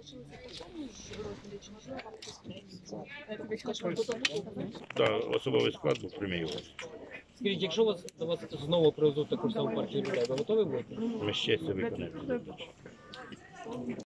залишилися в такому ж розмірі, чи можливо вам якось зміниться? Військовий склад буде? Так, особовий склад був преміювати. Скажіть, якщо до вас знову привезуть таку саму партію людей, ви готові будете? Ми з честю виконаємо.